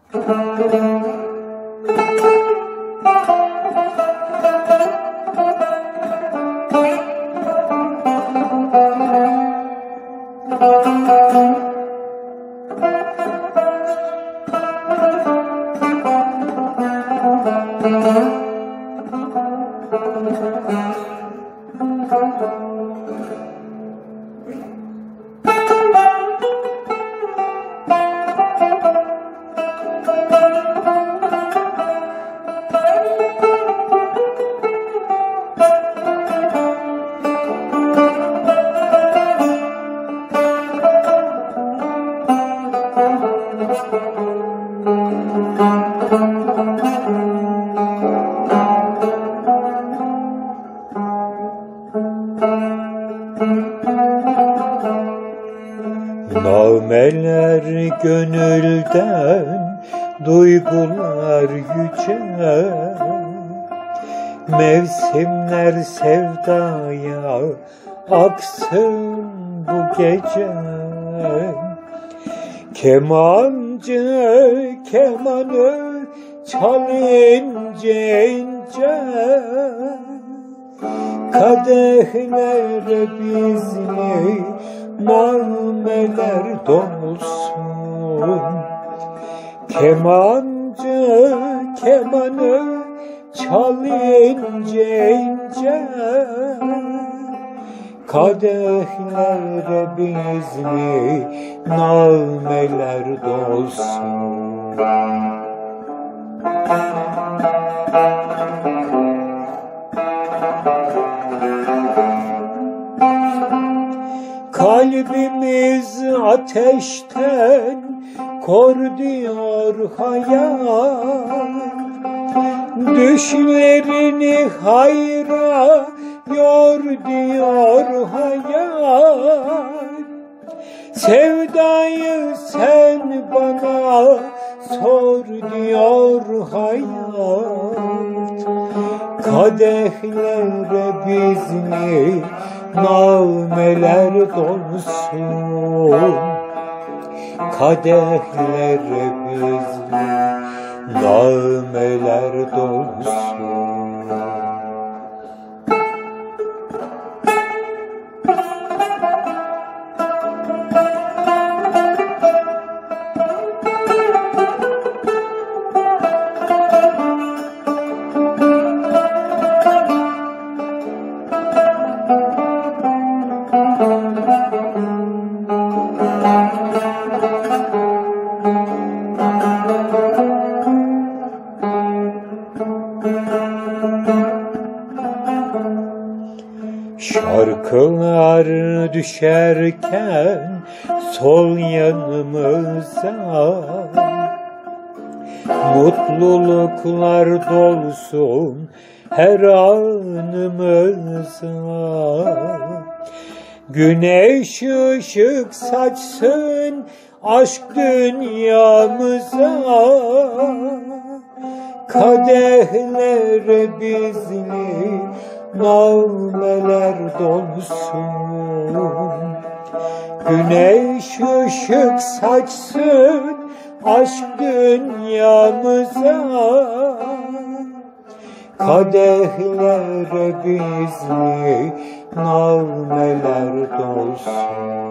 Nameler gönülden, duygular yüce, mevsimler sevdaya aksın bu gece. Kemancı kemanı çal ince ince, kadehlere bizli nameler dolsun. Kemancı kemanı çal ince ince, kadehlere bizli nameler dolsun. Kalbimiz ateşten kor diyor hayal, düşlerini hayra yor diyor hayal. Sevdayı sen bana sor diyor hayat, kadehlere bizli nameler dolsun. Kadehlere bizli nameler dolsun. Şarkılar düşerken sol yanımıza, mutluluklar dolsun her anımıza. Güneş ışık saçsın aşk dünyamıza, kadehlere bizli nameler dolsun. Güneş ışık saçsın aşk dünyamıza, kadehlere bizli nameler dolsun.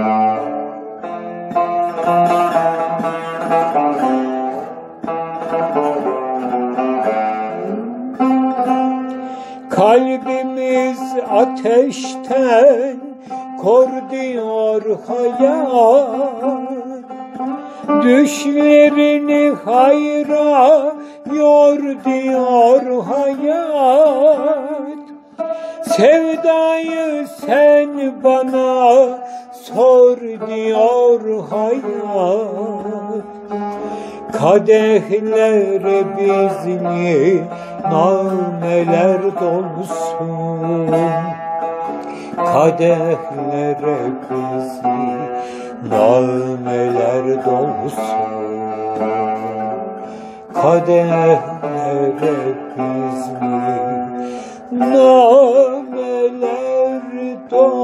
Kalbimiz ateşten kor diyor hayat, düşlerini hayra yor diyor hayat. Sevdayı sen bana sor diyor hayat, kadehlere bizli nameler dolsun. Kadehlere bizli nameler dolsun. Kadehlere bizli nameler dolsun.